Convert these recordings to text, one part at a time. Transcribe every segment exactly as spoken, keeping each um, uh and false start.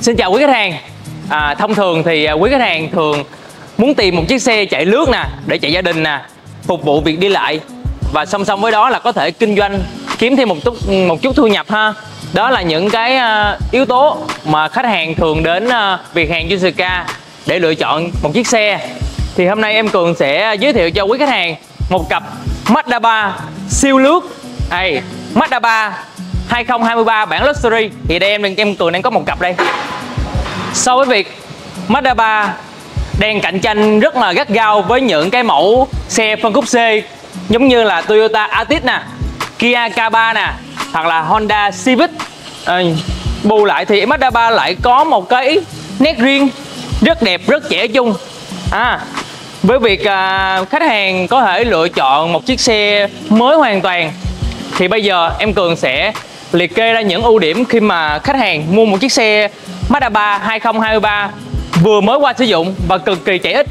Xin chào quý khách hàng. à, Thông thường thì quý khách hàng thường muốn tìm một chiếc xe chạy lướt nè, để chạy gia đình nè, phục vụ việc đi lại, và song song với đó là có thể kinh doanh, kiếm thêm một chút một chút thu nhập ha. Đó là những cái uh, yếu tố mà khách hàng thường đến uh, Việt Hàng Used Car để lựa chọn một chiếc xe. Thì hôm nay em Cường sẽ giới thiệu cho quý khách hàng một cặp Mazda ba siêu lướt. Đây, Mazda ba hai không hai ba bản Luxury. Thì đây em em Cường đang có một cặp đây. So với việc Mazda ba đang cạnh tranh rất là gắt gao với những cái mẫu xe phân khúc C giống như là Toyota Altis nè, Kia K ba nè, hoặc là Honda Civic. à, Bù lại thì Mazda ba lại có một cái nét riêng rất đẹp, rất trẻ trung. à, Với việc à, khách hàng có thể lựa chọn một chiếc xe mới hoàn toàn, thì bây giờ em Cường sẽ liệt kê ra những ưu điểm khi mà khách hàng mua một chiếc xe Mazda ba hai không hai ba vừa mới qua sử dụng và cực kỳ chạy ít.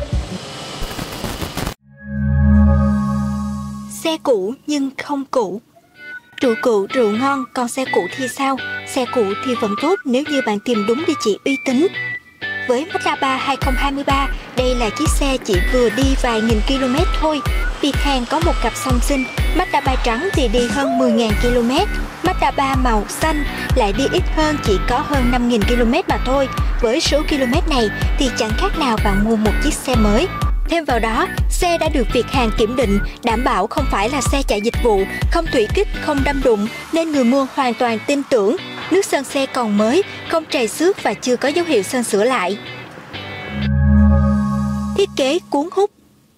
Xe cũ nhưng không cũ. Rượu cũ rượu ngon, còn xe cũ thì sao? Xe cũ thì vẫn tốt nếu như bạn tìm đúng địa chỉ uy tín. Với Mazda ba hai không hai ba, đây là chiếc xe chỉ vừa đi vài nghìn km thôi. Việt Hàng có một cặp song sinh, Mazda ba trắng thì đi hơn mười nghìn km, Mazda ba màu xanh lại đi ít hơn, chỉ có hơn năm nghìn km mà thôi. Với số km này thì chẳng khác nào bạn mua một chiếc xe mới. Thêm vào đó, xe đã được Việt Hàng kiểm định, đảm bảo không phải là xe chạy dịch vụ, không thủy kích, không đâm đụng, nên người mua hoàn toàn tin tưởng. Nước sơn xe còn mới, không trầy xước và chưa có dấu hiệu sơn sửa lại. Thiết kế cuốn hút.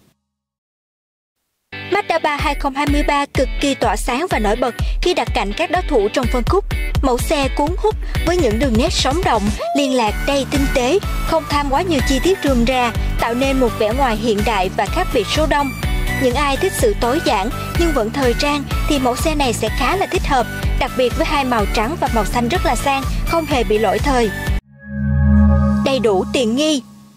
Mazda ba hai không hai ba cực kỳ tỏa sáng và nổi bật khi đặt cạnh các đối thủ trong phân khúc. Mẫu xe cuốn hút với những đường nét sống động, liên lạc đầy tinh tế, không tham quá nhiều chi tiết rườm rà, tạo nên một vẻ ngoài hiện đại và khác biệt số đông. Những ai thích sự tối giản nhưng vẫn thời trang thì mẫu xe này sẽ khá là thích hợp, đặc biệt với hai màu trắng và màu xanh rất là sang, không hề bị lỗi thời. Đầy đủ tiện nghi.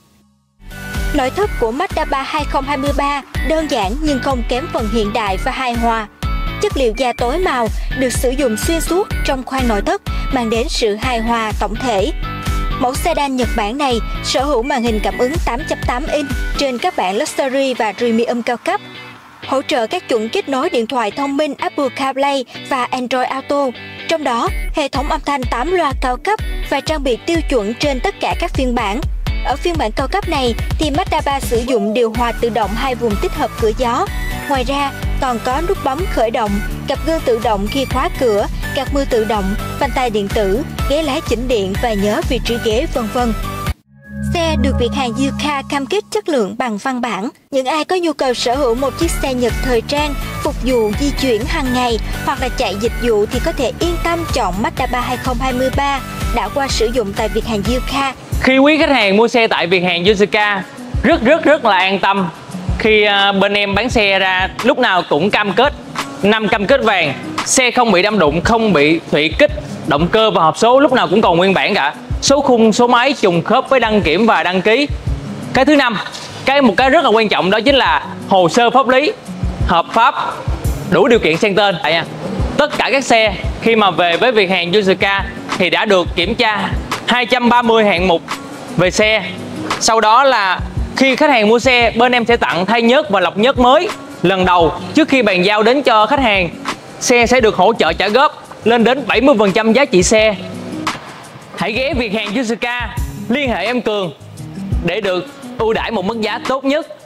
Nội thất của Mazda ba hai không hai ba đơn giản nhưng không kém phần hiện đại và hài hòa. Chất liệu da tối màu được sử dụng xuyên suốt trong khoang nội thất, mang đến sự hài hòa tổng thể. Mẫu sedan Nhật Bản này sở hữu màn hình cảm ứng tám chấm tám inch trên các bản Luxury và Premium cao cấp, hỗ trợ các chuẩn kết nối điện thoại thông minh Apple CarPlay và Android Auto. Trong đó, hệ thống âm thanh tám loa cao cấp và trang bị tiêu chuẩn trên tất cả các phiên bản. Ở phiên bản cao cấp này thì Mazda ba sử dụng điều hòa tự động hai vùng tích hợp cửa gió. Ngoài ra còn có nút bấm khởi động, cặp gương tự động khi khóa cửa, gạt mưa tự động, phanh tay điện tử, ghế lái chỉnh điện và nhớ vị trí ghế, vân vân. Xe được Việt Hàng Used Car cam kết chất lượng bằng văn bản. Những ai có nhu cầu sở hữu một chiếc xe Nhật thời trang, phục vụ di chuyển hàng ngày hoặc là chạy dịch vụ thì có thể yên tâm chọn Mazda ba hai không hai ba đã qua sử dụng tại Việt Hàng Used Car. Khi quý khách hàng mua xe tại Việt Hàng Used Car rất rất rất là an tâm, khi bên em bán xe ra lúc nào cũng cam kết năm cam kết vàng: xe không bị đâm đụng, không bị thủy kích, động cơ và hộp số lúc nào cũng còn nguyên bản cả, số khung số máy trùng khớp với đăng kiểm và đăng ký. Cái thứ năm, cái một cái rất là quan trọng đó chính là hồ sơ pháp lý hợp pháp, đủ điều kiện sang tên. Tất cả các xe khi mà về với Việt Hàng Used Car thì đã được kiểm tra hai trăm ba mươi hạng mục về xe. Sau đó là khi khách hàng mua xe, bên em sẽ tặng thay nhớt và lọc nhớt mới lần đầu trước khi bàn giao đến cho khách hàng. Xe sẽ được hỗ trợ trả góp lên đến bảy mươi phần trăm giá trị xe. Hãy ghé Việt Hàng Used Car, liên hệ em Cường để được ưu đãi một mức giá tốt nhất.